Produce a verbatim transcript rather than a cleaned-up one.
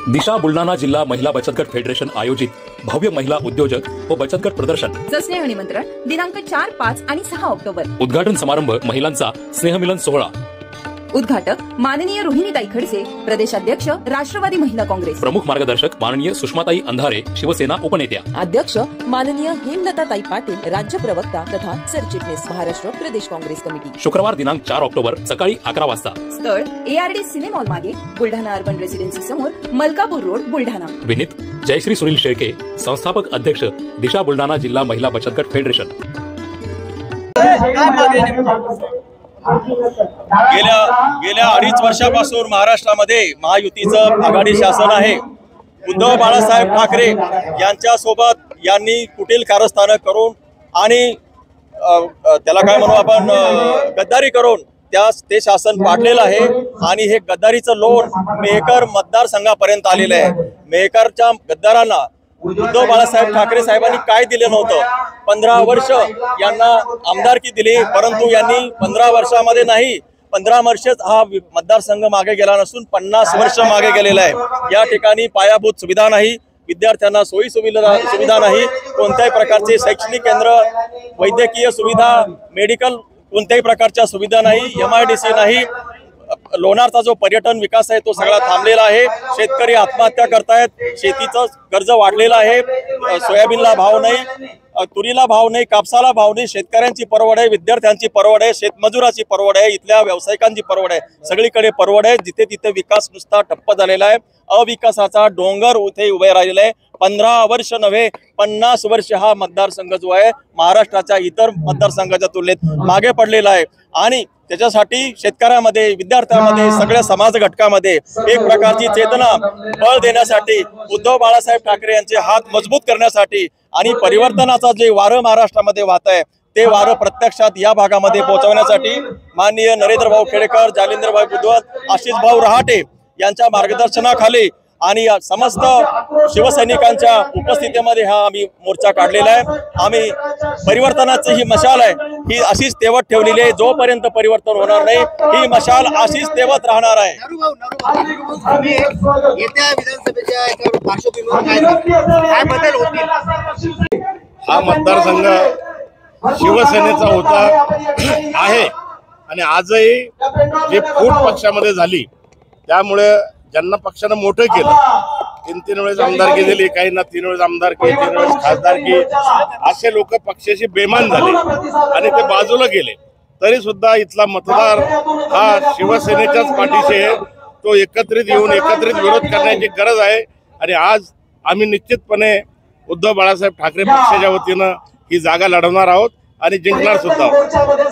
दिशा बुलढाणा जिल्हा महिला बचत गट फेडरेशन आयोजित भव्य महिला उद्योजक व बचत गट प्रदर्शन स्नेह निमंत्रण दिनांक चार पाच आणि सहा ऑक्टोबर। उद्घाटन समारंभ महिलांचा स्नेहमिलन सोहळा। उद्घाटक माननीय रोहिणीताई खडसे, प्रदेशाध्यक्ष राष्ट्रवादी महिला काँग्रेस। प्रमुख मार्गदर्शक माननीय सुषमाताई अंधारे, शिवसेना उपनेत्या। अध्यक्ष माननीय हेमलताताई पाटील, राज्य प्रवक्ता तथा सरचिटणीस, महाराष्ट्र प्रदेश काँग्रेस कमिटी। शुक्रवार दिनांक चार ऑक्टोबर सकाळी अकरा वाजता। स्थळ एआरडी सिनेमॉल मागे, बुलढाणा अर्बन रेसिडेन्सी समोर, मलकापूर रोड, बुलढाणा। विनीत जयश्री सुनील शेळके, संस्थापक अध्यक्ष दिशा बुलढाणा जिल्हा महिला बचत गट फेडरेशन। गेल्या गेल्या अडीच वर्षापासून महाराष्ट्रामध्ये महायुतीचं आघाडी शासन आहे। उद्धव बाळासाहेब ठाकरे यांच्या सोबत यांनी कुटील कारस्थानं करून आणि त्याला काय म्हणू आपण गद्दारी करून त्या ते शासन पाडलेलं आहे आणि हे गद्दारीचं लोण मेहकर मतदारसंघापर्यंत आलेलं आहे। मेहकरच्या गद्दारांना उद्धव बाळासाहेब ठाकरे साहेबांनी काय दिले नव्हतं। पंधरा वर्ष यांना आमदारकी दिली, परंतु यांनी पंधरा वर्षामध्ये नाही पंधरा वर्षच हा मतदारसंघ मागे गेला नसून पन्नास वर्ष मागे गेलेला आहे। या ठिकाणी पायाभूत सुविधा नाही, विद्यार्थ्यांना सोयी सुविधा सुविधा नाही, कोणत्याही प्रकारचे शैक्षणिक केंद्र, वैद्यकीय सुविधा, मेडिकल कोणत्याही प्रकारच्या सुविधा नाही, एम आय डी सी नाही। लोणारचा जो पर्यटन विकास आहे तो सगळा थांबलेला आहे। शेतकरी आत्महत्या करतायत, शेतीचं कर्ज वाढलेलं आहे, सोयाबीनला भाव नाही, तुरीला भाव नाही, कापसाला भाव नाही। शेतकऱ्यांची परवड आहे, विद्यार्थ्यांची परवड आहे, शेतमजुराची परवड आहे, इथल्या व्यावसायिकांची परवड आहे, सगळीकडे परवड आहे। जिथे तिथे विकास नुसता ठप्प झालेला आहे, अविकासाचा डोंगर उथे उभे राहिलेला आहे। पंधरा वर्ष नव्हे पन्नास वर्ष हा मतदारसंघ जो आहे महाराष्ट्राच्या इतर मतदारसंघाच्या तुलनेत मागे पडलेला आहे आणि त्याच्यासाठी शेतकऱ्यामध्ये, विद्यार्थ्यांमध्ये, सगळ्या समाज घटकामध्ये एक प्रकारची चेतना बळ देण्यासाठी, उद्धव बाळासाहेब ठाकरे यांचे हात मजबूत करण्यासाठी आणि परिवर्तनाचा जे वारं महाराष्ट्रामध्ये वाहत आहे ते वारं प्रत्यक्षात या भागामध्ये पोहोचवण्यासाठी माननीय नरेंद्र भाऊ खेडेकर, जालिंदर भाऊ बुधवत, आशिष भाऊ रहाटे यांच्या मार्गदर्शनाखाली आणि समस्त शिवसैनिकांच्या उपस्थितीमध्ये हा आम्ही मोर्चा काढलेला आहे। आम्ही परिवर्तनाची ही मशाल आहे ही अशीच तेवत ठेवलेली आहे। जोपर्यंत परिवर्तन होणार नाही ही मशाल अशीच तेवत राहणार आहे। हा मतदारसंघ शिवसेनेचा होता आहे आणि आजही जे फूट पक्षामध्ये झाली त्यामुळे ज्यांना पक्षानं मोठं केलं, तीन तीन वेळेस आमदारकी दिली, काहींना तीन वेळेस आमदारकी, तीन वेळेस खासदारकी, असे लोक पक्षाशी बेमान झाले आणि ते बाजूला गेले। तरी सुद्धा इथला मतदार हा शिवसेनेच्याच पाठीशी आहे। तो एकत्रित येऊन एकत्रित विरोध करण्याची गरज आहे आणि आज आम्ही निश्चितपणे उद्धव बाळासाहेब ठाकरे पक्षाच्या वतीनं ही जागा लढवणार आहोत आणि जिंकणार सुद्धा आहोत।